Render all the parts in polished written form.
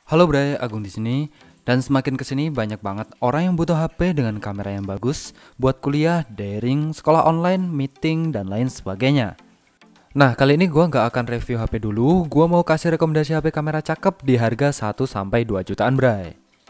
Halo Bray, Agung di sini. Dan semakin kesini banyak banget orang yang butuh HP dengan kamera yang bagus buat kuliah, daring, sekolah online, meeting, dan lain sebagainya. Nah, kali ini gua nggak akan review HP dulu, gua mau kasih rekomendasi HP kamera cakep di harga 1-2 jutaan Bray.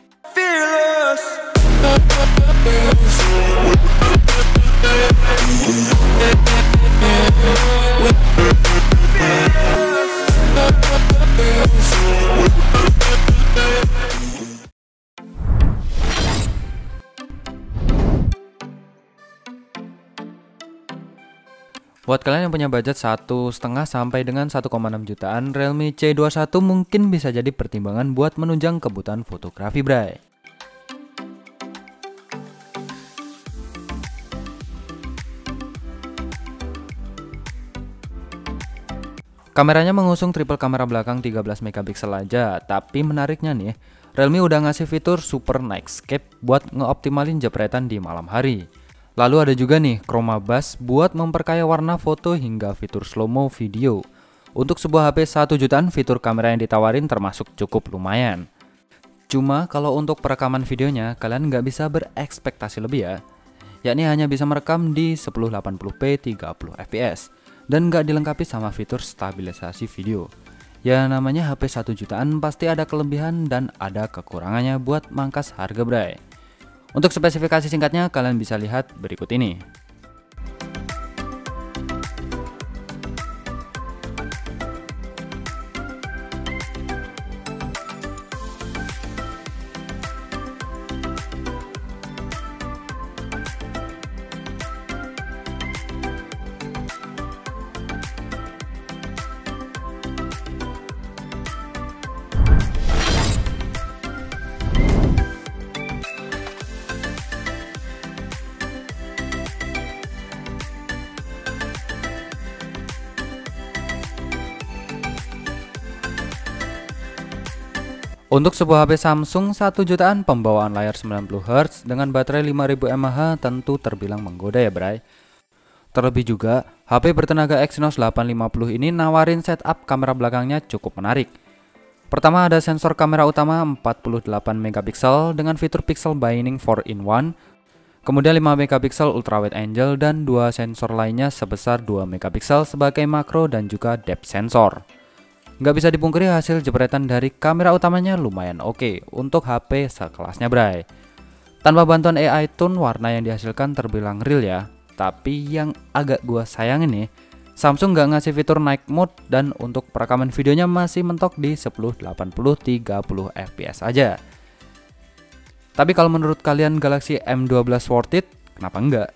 Buat kalian yang punya budget 1,5 sampai dengan 1,6 jutaan, Realme C21 mungkin bisa jadi pertimbangan buat menunjang kebutuhan fotografi, Bray. Kameranya mengusung triple kamera belakang 13 megapiksel aja, tapi menariknya nih, Realme udah ngasih fitur Super Night Scape buat ngeoptimalin jepretan di malam hari. Lalu ada juga nih Chroma Bus buat memperkaya warna foto hingga fitur slow-mo video. Untuk sebuah HP 1 jutaan, fitur kamera yang ditawarin termasuk cukup lumayan. Cuma kalau untuk perekaman videonya, kalian nggak bisa berekspektasi lebih ya. Yakni hanya bisa merekam di 1080p 30 fps. Dan nggak dilengkapi sama fitur stabilisasi video. Ya namanya HP 1 jutaan pasti ada kelebihan dan ada kekurangannya buat mangkas harga Bray. Untuk spesifikasi singkatnya kalian bisa lihat berikut ini. Untuk sebuah HP Samsung 1 jutaan pembawaan layar 90Hz dengan baterai 5000 mAh tentu terbilang menggoda ya Bray. Terlebih juga, HP bertenaga Exynos 850 ini nawarin setup kamera belakangnya cukup menarik. Pertama ada sensor kamera utama 48 megapiksel dengan fitur pixel binding 4-in-1. Kemudian 5 megapiksel ultra wide angle dan dua sensor lainnya sebesar 2 megapiksel sebagai makro dan juga depth sensor. Nggak bisa dipungkiri hasil jepretan dari kamera utamanya lumayan oke untuk HP sekelasnya Bray. Tanpa bantuan AI tune, warna yang dihasilkan terbilang real ya. Tapi yang agak gua sayangin nih, Samsung nggak ngasih fitur night mode dan untuk perekaman videonya masih mentok di 1080 30 fps aja. Tapi kalau menurut kalian Galaxy M12 worth it, kenapa enggak?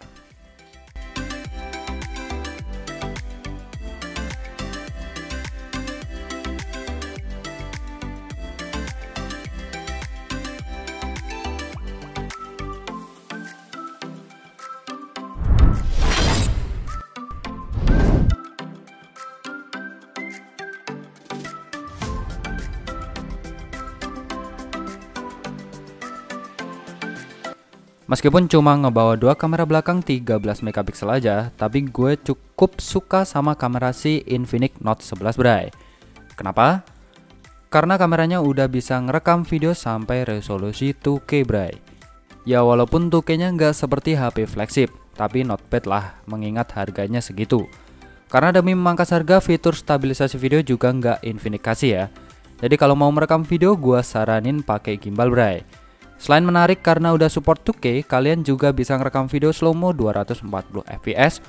Meskipun cuma ngebawa dua kamera belakang 13 megapiksel aja, tapi gue cukup suka sama kamera si Infinix Note 11 Bray. Kenapa? Karena kameranya udah bisa ngerekam video sampai resolusi 2K Bray. Ya walaupun 2K-nya nggak seperti HP flagship, tapi not bad lah mengingat harganya segitu. Karena demi memangkas harga, fitur stabilisasi video juga nggak Infinix kasih ya. Jadi kalau mau merekam video, gue saranin pakai gimbal Bray. Selain menarik karena udah support 2K, kalian juga bisa ngerekam video slow-mo 240 fps.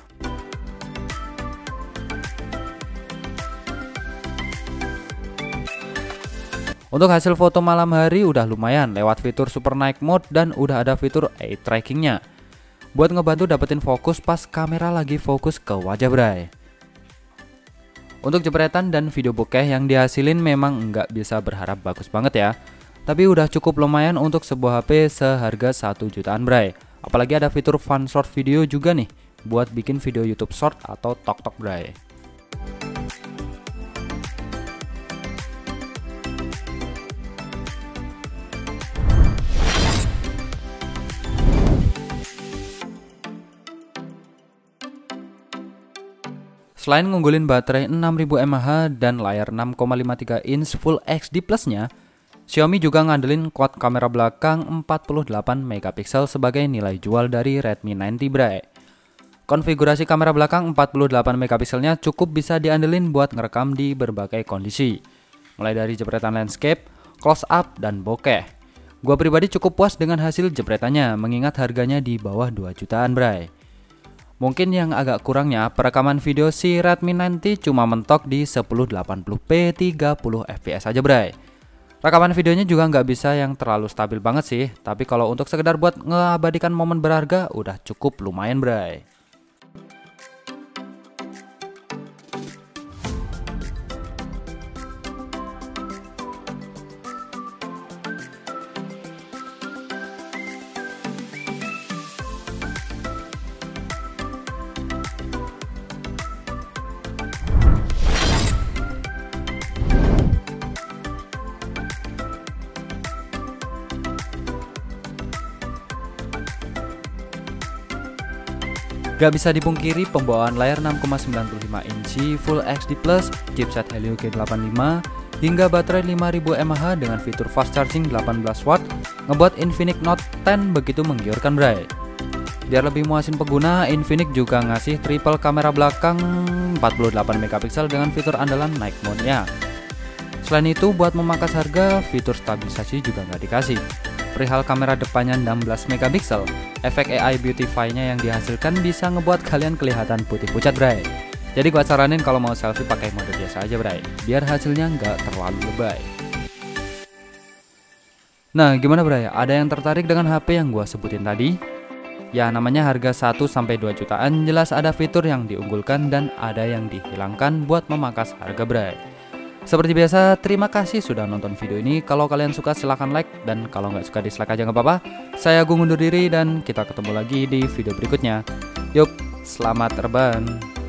Untuk hasil foto malam hari udah lumayan lewat fitur Super Night Mode dan udah ada fitur eye trackingnya buat ngebantu dapetin fokus pas kamera lagi fokus ke wajah Bray. Untuk jepretan dan video bokeh yang dihasilin memang nggak bisa berharap bagus banget ya. Tapi udah cukup lumayan untuk sebuah HP seharga 1 jutaan Bray. Apalagi ada fitur fun short video juga nih buat bikin video YouTube short atau TikTok Bray. Selain ngunggulin baterai 6000 mAh dan layar 6,53 inch Full HD Plus-nya, Xiaomi juga ngandelin quad kamera belakang 48 megapiksel sebagai nilai jual dari Redmi 90 bray. Konfigurasi kamera belakang 48 megapikselnya cukup bisa diandelin buat ngerekam di berbagai kondisi, mulai dari jepretan landscape, close up, dan bokeh. Gua pribadi cukup puas dengan hasil jepretannya, mengingat harganya di bawah 2 jutaan bray. Mungkin yang agak kurangnya perekaman video si Redmi 90 cuma mentok di 1080p 30 fps aja bray. Rekaman videonya juga nggak bisa yang terlalu stabil banget sih, tapi kalau untuk sekedar buat ngeabadikan momen berharga udah cukup lumayan bray. Gak bisa dipungkiri pembawaan layar 6,95 inci Full HD Plus, chipset Helio G85, hingga baterai 5000 mAh dengan fitur fast charging 18 watt ngebuat Infinix Note 10 begitu menggiurkan bray. Biar lebih muasin pengguna, Infinix juga ngasih triple kamera belakang 48 megapiksel dengan fitur andalan night mode-nya. Selain itu, buat memangkas harga, fitur stabilisasi juga nggak dikasih. Perihal kamera depannya 16 megapiksel, efek AI Beautify-nya yang dihasilkan bisa ngebuat kalian kelihatan putih pucat bray. Jadi gua saranin kalau mau selfie pakai mode biasa aja bray, biar hasilnya nggak terlalu lebay. Nah gimana bray, ada yang tertarik dengan HP yang gua sebutin tadi? Ya namanya harga 1-2 jutaan, jelas ada fitur yang diunggulkan dan ada yang dihilangkan buat memangkas harga bray. Seperti biasa, terima kasih sudah nonton video ini. Kalau kalian suka silahkan like, dan kalau nggak suka dislike aja nggak apa-apa. Saya Agung undur diri dan kita ketemu lagi di video berikutnya. Yuk, selamat terbang.